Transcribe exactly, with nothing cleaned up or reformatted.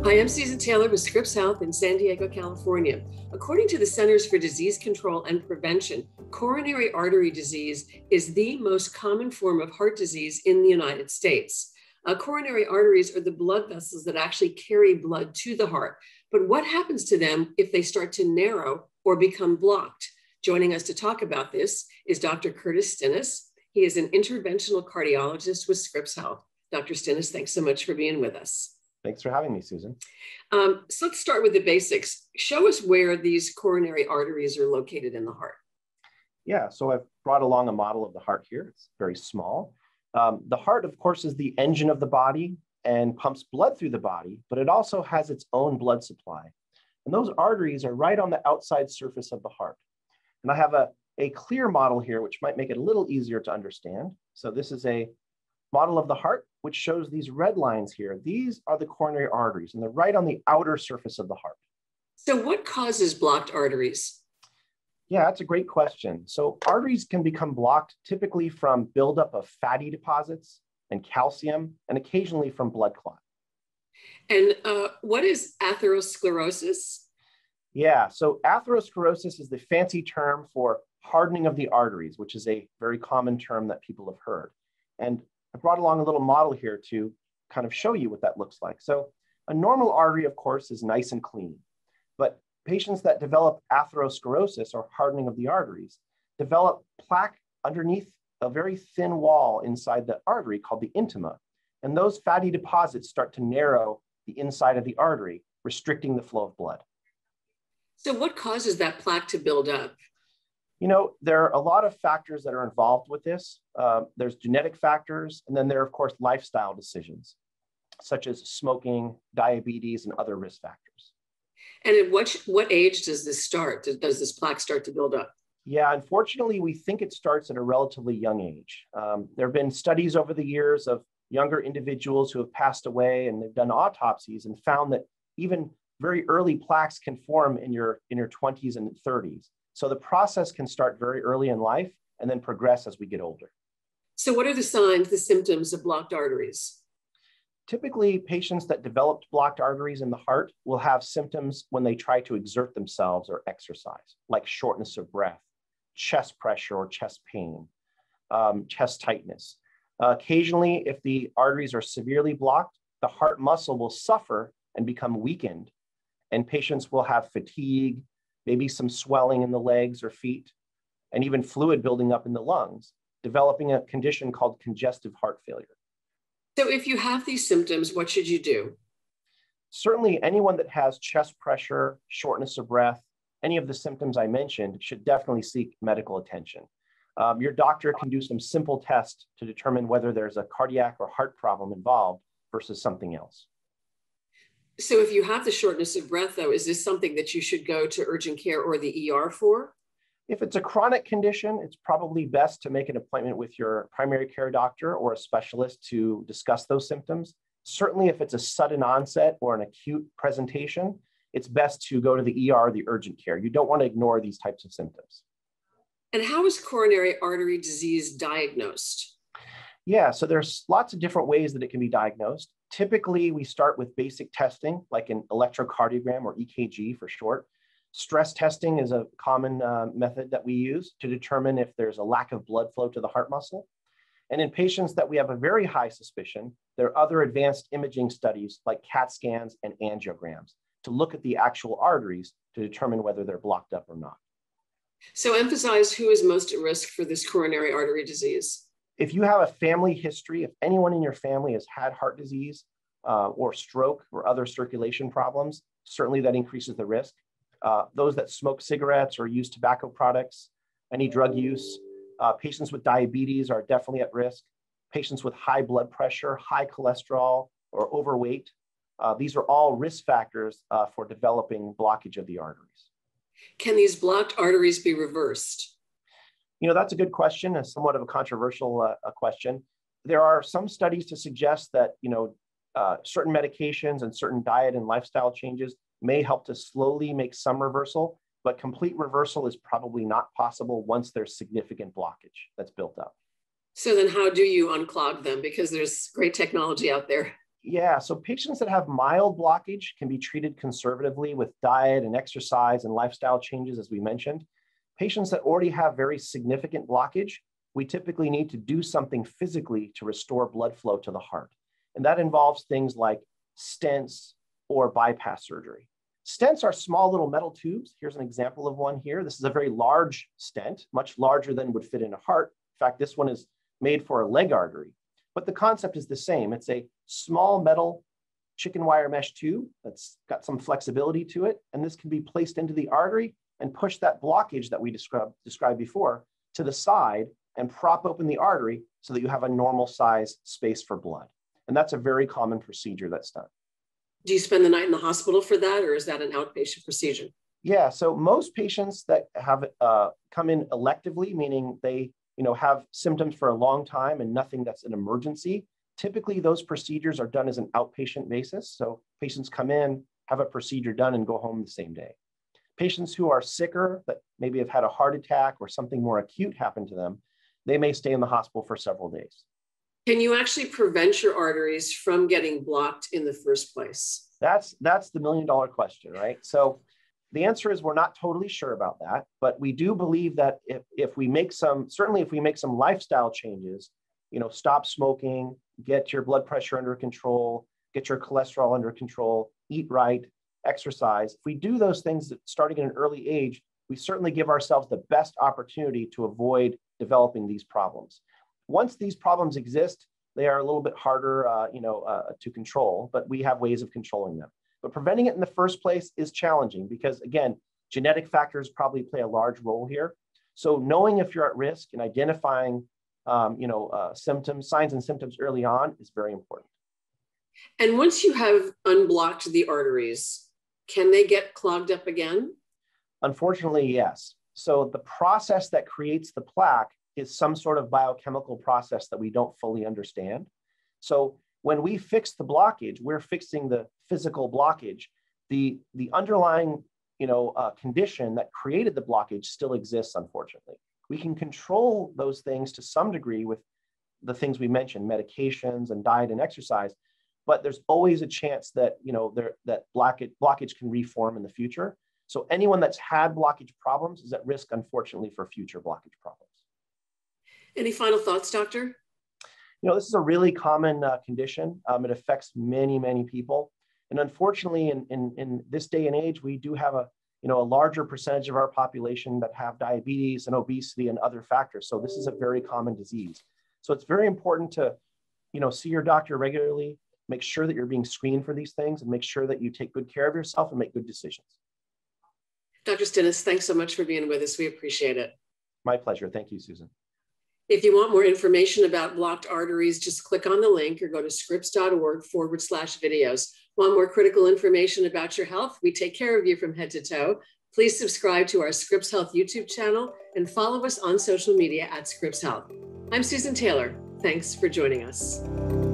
Hi, I'm Susan Taylor with Scripps Health in San Diego, California. According to the Centers for Disease Control and Prevention, coronary artery disease is the most common form of heart disease in the United States. Uh, coronary arteries are the blood vessels that actually carry blood to the heart. But what happens to them if they start to narrow or become blocked? Joining us to talk about this is Doctor Curtis Stinis. He is an interventional cardiologist with Scripps Health. Doctor Stinis, thanks so much for being with us. Thanks for having me, Susan. Um, so let's start with the basics. Show us where these coronary arteries are located in the heart. Yeah, so I've brought along a model of the heart here. It's very small. Um, the heart, of course, is the engine of the body and pumps blood through the body, but it also has its own blood supply. And those arteries are right on the outside surface of the heart. And I have a, a clear model here, which might make it a little easier to understand. So this is a model of the heart, which shows these red lines here. These are the coronary arteries, and they're right on the outer surface of the heart. So what causes blocked arteries? Yeah, that's a great question. So arteries can become blocked typically from buildup of fatty deposits and calcium, and occasionally from blood clot. And uh, what is atherosclerosis? Yeah, so atherosclerosis is the fancy term for hardening of the arteries, which is a very common term that people have heard. And I brought along a little model here to kind of show you what that looks like. So a normal artery, of course, is nice and clean, but patients that develop atherosclerosis, or hardening of the arteries, develop plaque underneath a very thin wall inside the artery called the intima. And those fatty deposits start to narrow the inside of the artery, restricting the flow of blood. So what causes that plaque to build up? You know, there are a lot of factors that are involved with this. Uh, there's genetic factors, and then there are, of course, lifestyle decisions, such as smoking, diabetes, and other risk factors. And at what, what age does this start? Does this plaque start to build up? Yeah, unfortunately, we think it starts at a relatively young age. Um, there have been studies over the years of younger individuals who have passed away, and they've done autopsies and found that even very early plaques can form in your, in your twenties and thirties. So the process can start very early in life and then progress as we get older. So what are the signs, the symptoms of blocked arteries? Typically, patients that developed blocked arteries in the heart will have symptoms when they try to exert themselves or exercise, like shortness of breath, chest pressure or chest pain, um, chest tightness. Uh, occasionally, if the arteries are severely blocked, the heart muscle will suffer and become weakened, and patients will have fatigue, maybe some swelling in the legs or feet, and even fluid building up in the lungs, developing a condition called congestive heart failure. So if you have these symptoms, what should you do? Certainly, anyone that has chest pressure, shortness of breath, any of the symptoms I mentioned should definitely seek medical attention. Um, your doctor can do some simple tests to determine whether there's a cardiac or heart problem involved versus something else. So if you have the shortness of breath, though, is this something that you should go to urgent care or the E R for? If it's a chronic condition, it's probably best to make an appointment with your primary care doctor or a specialist to discuss those symptoms. Certainly, if it's a sudden onset or an acute presentation, it's best to go to the E R or the urgent care. You don't want to ignore these types of symptoms. And how is coronary artery disease diagnosed? Yeah, so there's lots of different ways that it can be diagnosed. Typically, we start with basic testing, like an electrocardiogram or E K G for short. Stress testing is a common uh, method that we use to determine if there's a lack of blood flow to the heart muscle. And in patients that we have a very high suspicion, there are other advanced imaging studies like CAT scans and angiograms to look at the actual arteries to determine whether they're blocked up or not. So emphasize who is most at risk for this coronary artery disease. If you have a family history, if anyone in your family has had heart disease uh, or stroke or other circulation problems, certainly that increases the risk. Uh, those that smoke cigarettes or use tobacco products, any drug use, uh, patients with diabetes are definitely at risk. Patients with high blood pressure, high cholesterol, or overweight, uh, these are all risk factors uh, for developing blockage of the arteries. Can these blocked arteries be reversed? You know, that's a good question, a somewhat of a controversial uh, a question. There are some studies to suggest that, you know, uh, certain medications and certain diet and lifestyle changes may help to slowly make some reversal, but complete reversal is probably not possible once there's significant blockage that's built up. So then how do you unclog them? Because there's great technology out there. Yeah, so patients that have mild blockage can be treated conservatively with diet and exercise and lifestyle changes, as we mentioned. Patients that already have very significant blockage, we typically need to do something physically to restore blood flow to the heart. And that involves things like stents or bypass surgery. Stents are small little metal tubes. Here's an example of one here. This is a very large stent, much larger than would fit in a heart. In fact, this one is made for a leg artery. But the concept is the same. It's a small metal chicken wire mesh tube that's got some flexibility to it. And this can be placed into the artery and push that blockage that we described, described before to the side and prop open the artery so that you have a normal size space for blood. And that's a very common procedure that's done. Do you spend the night in the hospital for that, or is that an outpatient procedure? Yeah, so most patients that have uh, come in electively, meaning they you know, have symptoms for a long time and nothing that's an emergency, typically those procedures are done as an outpatient basis. So patients come in, have a procedure done and go home the same day. Patients who are sicker, that maybe have had a heart attack or something more acute happen to them, they may stay in the hospital for several days. Can you actually prevent your arteries from getting blocked in the first place? That's, that's the million dollar question, right? So the answer is we're not totally sure about that, but we do believe that if, if we make some, certainly if we make some lifestyle changes, you know, stop smoking, get your blood pressure under control, get your cholesterol under control, eat right, exercise. If we do those things starting at an early age, we certainly give ourselves the best opportunity to avoid developing these problems. Once these problems exist, they are a little bit harder, uh, you know, uh, to control, but we have ways of controlling them. But preventing it in the first place is challenging because, again, genetic factors probably play a large role here. So knowing if you're at risk and identifying, um, you know, uh, symptoms, signs and symptoms early on is very important. And once you have unblocked the arteries, can they get clogged up again? Unfortunately, yes. So the process that creates the plaque is some sort of biochemical process that we don't fully understand. So when we fix the blockage, we're fixing the physical blockage. The, the underlying you know, uh, condition that created the blockage still exists, unfortunately. We can control those things to some degree with the things we mentioned, medications and diet and exercise, but there's always a chance that, you know, there, that blockage, blockage can reform in the future. So anyone that's had blockage problems is at risk, unfortunately, for future blockage problems. Any final thoughts, doctor? You know, this is a really common uh, condition. Um, it affects many, many people. And unfortunately, in, in, in this day and age, we do have a, you know, a larger percentage of our population that have diabetes and obesity and other factors. So this is a very common disease. So it's very important to, you know, see your doctor regularly, make sure that you're being screened for these things, and make sure that you take good care of yourself and make good decisions. Doctor Stinis, thanks so much for being with us. We appreciate it. My pleasure. Thank you, Susan. If you want more information about blocked arteries, just click on the link or go to scripps.org forward slash videos. Want more critical information about your health? We take care of you from head to toe. Please subscribe to our Scripps Health YouTube channel and follow us on social media at Scripps Health. I'm Susan Taylor. Thanks for joining us.